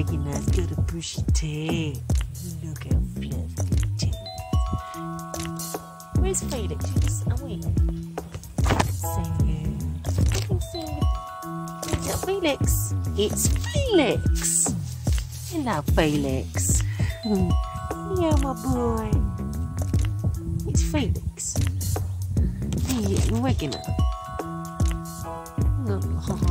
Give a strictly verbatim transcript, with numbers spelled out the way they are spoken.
Ragnar's got a bushy tail. Look how fluffy the tail is. Where's Felix? Oh, wait. I can see you. I can see you. Is that Felix? It's Felix. Hello, Felix. Yeah, my boy. It's Felix. Yeah, Ragnar. Oh,